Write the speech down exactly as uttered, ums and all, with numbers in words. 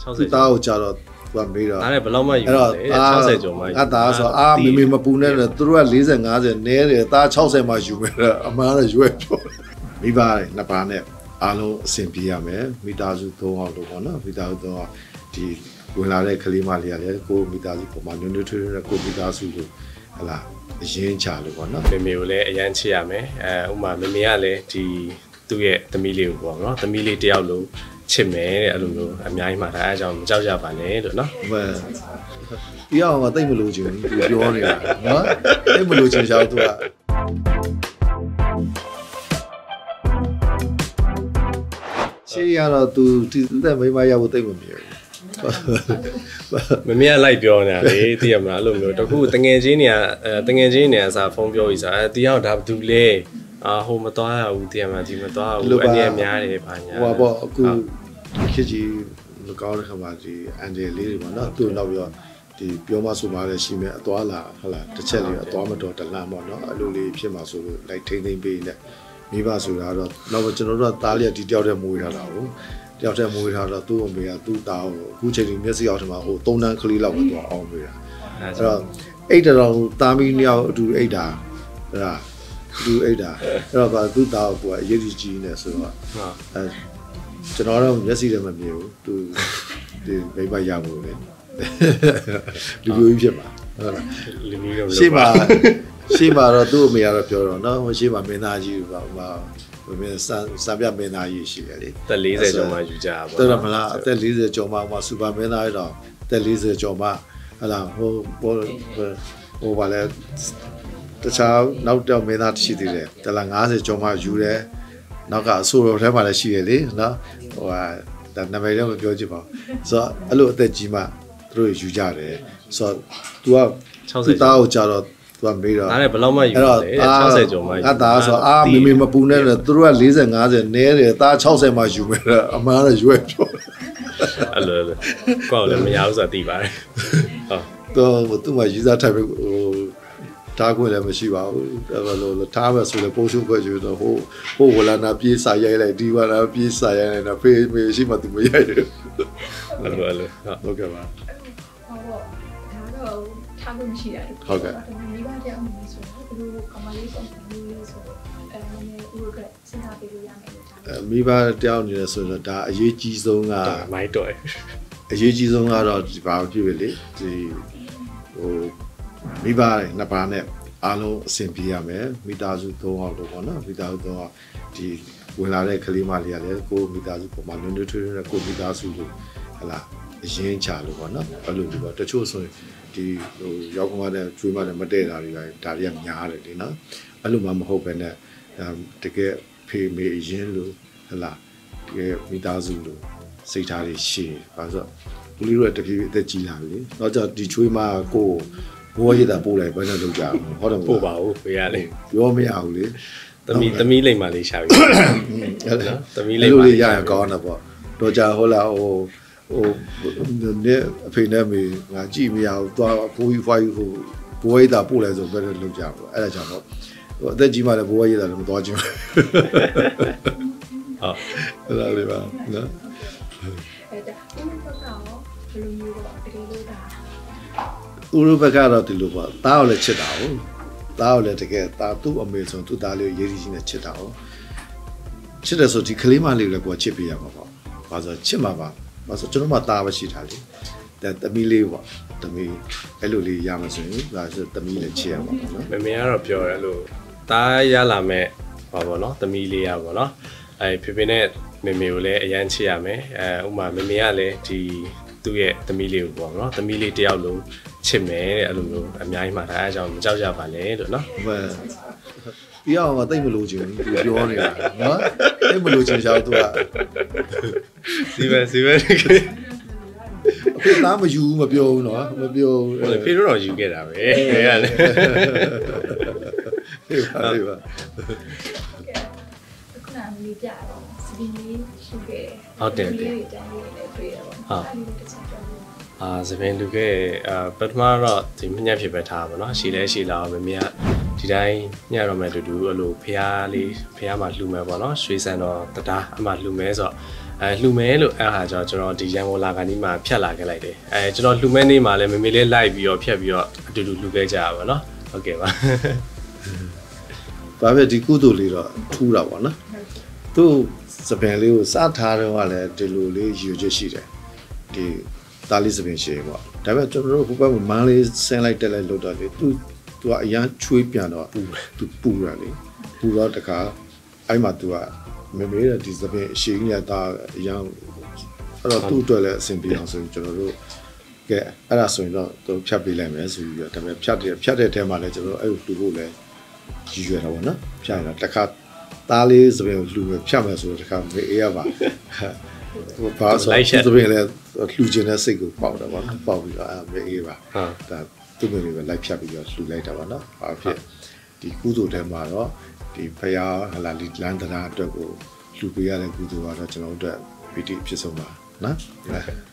သူသားကိုကြာတော့သူကမေးတော့ဒါနဲ့ဘယ်လောက်မှယူလဲ၆၀ကျော်မှယူအဲ့ဒါဆိုအာမေမေမပူနဲ့သူတို့က၄၀ ၅၀နဲတယ်သား၆၀မှယူမယ်အမှန်တော့ရွက်ပြောမိဘနှစ်ပါးနဲ့အားလုံးအဆင်ပြေရမယ်မိသားစုသုံးအောင်လို့ပေါ့နော်မိသားစုသုံးအောင်ဒီဝင်လာတဲ့ကလေးမလေးကလည်းကိုမိသားစုပုံမှန်နွေးနွေးထွေးထွေးနဲ့ကိုမိသားစုလို့ဟလာအရင်ချလို့ပေါ့နော်မေမေကိုလည်းအရန်ချစ်ရမယ်အဲဥမာမေမေကလည်းဒီသူ့ရဲ့သမီးလေးကိုပေါ့နော်သမီးလေးတယောက်လို့ချစ်မယ်တဲ့အဲ့လိုမျိုးအများကြီးမှဒါအဲအကြောင်းမကြောက်ကြပါနဲ့လို့နော်ဟုတ်ဒီအောင်ကတိတ်မလို့ချင်သူပြောနေတာနော်တိတ်မလို့ချင်ချောင်းသူကရှေ့ရတော့သူဒီသက်မိမရဖို့တိတ်မမြင်ဘူးမမေကလိုက်ပြောနေတာလေသိရမလားအဲ့လိုမျိုးတခုတငယ်ချင်းတွေကအဲတငယ်ချင်းတွေအစားဖုန်းပြောပြီးစားအဲတီးအောင်ဒါဘာတူလဲအာဟိုမသွားရဘူးသိရမလားဒီမသွားဘူးအနေနဲ့များတယ်ဘာညာဟိုပေါ့အခုခစ်ကြီးမကောင်းတဲ့ခါမှာဒီအန်ဂျယ်လေးတွေပေါ့နော်သူ့နောက်ပြီးတော့ဒီပြောမဆိုမှလည်းရှိမယ်အသွားလာဟုတ်လားတစ်ချက်လေးအသွားမတော်တလန့်ပေါ့နော်အဲ့လိုလေးဖြစ်မှာဆိုလို့လိုက်ထိမ့်သိမ့်ပေးနေမိဘဆိုတာတော့တော့ကျွန်တော်တို့ကသားလေးဒီတယောက်တည်းမွေးထားတာကိုတယောက်တည်းမွေးထားတော့သူ့အမေကသူ့သားကိုအခုချိန်ကြီးမျက်စိအောက်ထမှာဟိုသုံးတန်းကလေးလောက်ပဲသူအောင်ပေးတာအဲ့တော့အိတ်တော်သားမီးနှစ်ယောက်အတူအိတ်တာအဲ့ဒါသူအိတ်တာအဲ့တော့ဗာသူ့သားကိုကအရေးကြီးကြီးနေဆိုတော့အဲကျွန်တော်တော့မျက်စိလည်းမမြင်ဘူးသူဒီမိမရဖို့လေလူမျိုးကြီးဖြစ်မှာဟုတ်လားလူမျိုးရောရှေ့မှာရှေ့မှာတော့သူ့အမေကတော့ပြောတော့နော်ရှေ့မှာမင်းသားကြီးပါဟိုမင်းစံစံပြမင်းသားကြီးရှိတယ်လေအသက်၄၀ကျော်မှယူကြပါဘောတော်မလားအသက်၄၀ကျော်မှဟိုစူပါမင်းသားကြီးတော့အသက်၄၀ကျော်မှဟလာဟိုဟိုဟိုဘာလဲတခြားနောက်တော့မင်းသားရှိသေးတယ်တလား၅၀ကျော်မှယူတယ်နောက်ကအဆိုတော်ထဲမှာလည်းရှိရလေနော်ဟိုဟာဒါနာမည်တော့မပြောချင်ပါဘူးဆိုတော့အဲ့လိုအသက်ကြီးမှသူတို့ယူကြတယ်ဆိုတော့ तू က၆၀သားကိုကြာတော့သူကမေးတော့ဒါနဲ့ဘယ်လောက်မှယူလဲ၆၀ကျော်မှယူအဲ့ဒါဆိုအာမေမေမပူနဲ့သူတို့က၄၀ ၅၀နဲတယ်သား၆၀မှယူမယ်အမှန်တော့ရွက်ပြောအဲ့လိုလေကောက်လည်းမရဘူးဆိုတာသိပါတယ်ဟုတ်တော့သူ့မှာယူစားထိုင်ပြီးဟိုထားခွင့်လည်းမရှိပါဘူးအဲ့လိုထားမယ်ဆိုလည်းပိုးရှုပ်ခွက်ယူတော့ဟိုဟိုဝလာနာပြေးစာရိုက်လိုက်ဒီဝလာပြေးစာရိုက်လိုက်တော့ဖေးမေရှိမှသူမရိုက်တယ်အဲ့လိုအဲ့လိုဟုတ်ကဲ့ပါဟုတ်ပေါ့ဒါတော့ထားခွင့်မရှိတာဟုတ်ကဲ့မိဘတယောက်အနေနဲ့ဆိုတော့ဘယ်လိုကမလေးပုံစံမျိုးလဲဆိုတော့အဲနည်းနည်းဥပဒေစဉ်းစားပေးလို့ရမယ်လို့ထားမိဘတယောက်အနေနဲ့ဆိုတော့ဒါအရေးကြီးဆုံးကမိုက်တော့အရေးကြီးဆုံးကတော့ဒီဘာဖြစ်ဖြစ်လေဒီဟိုမိဘနှစ်ပါးနဲ့အားလုံးအဆင်ပြေရမယ်မိသားစုသုံးအောင်လို့ပေါ့နော်မိသားစုသုံးအောင်ဒီဝင်လာတဲ့ကလေးမလေးကလည်းကိုမိသားစုပုံမှန်နွေးနွေးထွေးထွေးနဲ့ကိုမိသားစုလို့ဟလာအရင်ချလို့ပေါ့နော်အဲ့လိုမျိုးပေါ့တချို့ဆိုရင်ဒီဟိုရောက်ခမတဲ့ကျွေးမတဲ့မတည့်တာတွေပဲဒါတွေကများတယ်ဒီနော်အဲ့လိုမှမဟုတ်ပဲနဲ့တကယ်ဖေးမေအရင်လို့ဟလာတကယ်မိသားစုလို့စိတ်ထားတွေရှိပါဆိုဘူးလေးတို့တပြေးအသက်ကြီးလာပြီတော့ကြဒီချွေးမကိုဘိုးရည်တာပို့လိုက်ဘယ်နဲ့လုပ်ကြအောင်ဟုတ်တယ်ပို့ပါဦးဖေးရလေပြောမရဘူးလေသမီးသမီးလိမ့်မှလေးရှာပြီဟုတ်လားသမီးလိမ့်မှလေးရရကောင်းတယ်ပေါ့တော့ကြဟုတ်လားဟိုဟိုနဲ့အဖေနဲ့မေငါကြည့်မရဘူးသွားဘိုးကြီးဖွားကြီးဟိုဘိုးရည်တာပို့လိုက်ဆိုဘယ်နဲ့လုပ်ကြပေါ့အဲ့ဒါကြောင့်တော့ဟိုအသက်ကြီးမှလည်းဘိုးရည်တာလည်းမသွားချင်ဘူးဟုတ်လားလေပါနော်အဲ့ဒါဥပဒေကတော့ဘယ်လိုမျိုးတော့တကယ်လို့ဒါဥရုဘကတော့ဒီလိုပေါ့သားကိုလည်းချစ်တာဟုတ်သားကိုလည်းတကယ်သားသူ့အမေဆိုသူ့သားလေးကိုရေးကြီးနဲ့ချစ်တာဟုတ်ချစ်တယ်ဆိုဒီကလေးမလေးကိုလည်းကိုချစ်ပေးရမှာပေါ့ဘာလို့ချစ်မှာပါဘာလို့ကျွန်တော်မှသားပဲရှိတာလေဒါသမီးလေးပေါ့သမီးအဲ့လိုလေးရမှာဆိုရင်ဒါဆိုသမီးလည်းချစ်ရမှာပေါ့နော်မမေကတော့ပြောတယ်လို့သားရလာမဲ့ဟောပေါ့နော်သမီးလေးရပေါ့နော်အဲဖေဖေနဲ့မေမေကိုလည်းအရန်ချစ်ရမယ်အဲဥမာမေမေကလည်းဒီသူ့ရဲ့သမီးလေးကိုပေါ့နော်သမီးလေးတယောက်လုံးချစ်မယ်တဲ့အဲ့လိုမျိုးအများကြီးမှဒါအကြောင်းမကြောက်ကြပါနဲ့လို့နော်ဟုတ်ဒီအောင်ကတိတ်မလို့ချင်ဘူးသူပြောနေတာနော်တိတ်မလို့ချင်ချောင်းသူကစီပဲစီပဲအဖေသားမယူမပြောဘူးနော်မပြောဘူးဟုတ်တယ်ဖေတို့တော့ယူခဲ့တာပဲခဲရတယ်ဟေးပါဟေးပါခုနကလေးပြတော့စပင်းလေးရှိခဲ့ဟုတ်တယ်တယ်တန်းလေးလည်းတွေ့ရပါဘူးအာစပင်းလူခဲ့အာပထမတော့ဒီမညက်ဖြစ်ပဲထားပါတော့ရှည်လဲရှည်လာမမေကဒီတိုင်းညတော့မဲ့တူတူအဲ့လိုဖះလေးဖះမှာလှူမယ်ပေါ့နော်ရွှေစံတော်တတားအမှလှူမယ်ဆိုတော့အဲလှူမယ်လို့အဲ့ဟာကျွန်တော်ဒီရန်ကုန်လာကနေမှဖြတ်လာခဲ့လိုက်တယ်အဲကျွန်တော်လှူမဲ့နေ့မှာလည်းမမေလေးလိုက်ပြီးတော့ဖြတ်ပြီးတော့အတူတူလှူခဲ့ကြရပါတော့ဟုတ်ကဲ့ပါဘာပဲဒီကုသိုလ်လေးတော့ထူးတာပေါ့နော်သူ့စပင်လေးကိုစထားတော့ကလည်းဒီလိုလေးယူချက်ရှိတယ်ဒီသားလေးစပင်ရှိပေါ့ဒါပေမဲ့ကျွန်တော်တို့ဟိုဘက်မန်းလေးဆင်းလိုက်တက်လိုက်လို့တော့လေသူသူကအရန်ချွေးပြန်တော့သူပူရလေပူတော့တခါအဲ့မှာသူကမမေးတဲ့ဒီစပင်အရှိကြီးနဲ့ဒါအရန်အဲ့တော့သူ့အတွက်လည်းအဆင်ပြေအောင်ဆိုရင်ကျွန်တော်တို့ကဲအဲ့ဒါဆိုရင်တော့သူဖြတ်ပေးလိုက်မယ်ဆိုပြီးတော့ဒါပေမဲ့ဖြတ်တယ်ဖြတ်တဲ့ထဲမှာလည်းကျွန်တော်တို့အဲ့လိုလူဖို့လည်းရည်ရွယ်တာပေါ့နော်ဖြတ်ရတာတခါသားလေးစပင်ကိုလူပဲဖြတ်မယ်ဆိုတော့တခါမေးအေးရပါဟိုဘာဆိုစပင်လည်းလှူခြင်းတဲ့စိတ်ကိုပေါက်တယ်ပေါ့နော်ပေါက်ပြီးတော့အဲ့မေးအေးပါဒါသူ့မေပဲလိုက်ဖြတ်ပြီးတော့လှူလိုက်တာပေါ့နော်ဘာဖြစ်ဒီကုသိုလ်ထဲမှာတော့ဒီဖယားဟလာလီလန်တရာအတွက်ကိုလှူပေးရတဲ့ကုသိုလ်ကတော့ကျွန်တော်တို့အတွက်ပီတိဖြစ်ဆုံးပါနော်